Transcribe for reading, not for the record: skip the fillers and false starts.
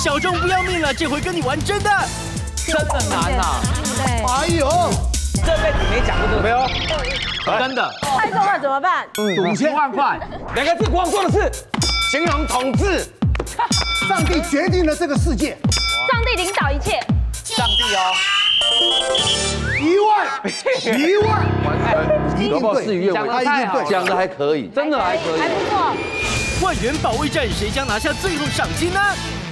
小钟不要命了，这回跟你玩真的。 真的难啊！ 对， 哎呦， 这辈子没讲过这个， 没有， 真的。 猜中了怎么办？ 赌 10万块，2个字，光做的事，形容统治。 上帝决定了这个世界。 上帝领导一切。 上帝哦 1万，一定对， 事与愿违， 讲得太好了讲的还可以。 真的还可以。 还不错。 万元保卫战，谁将拿下最后赏金呢？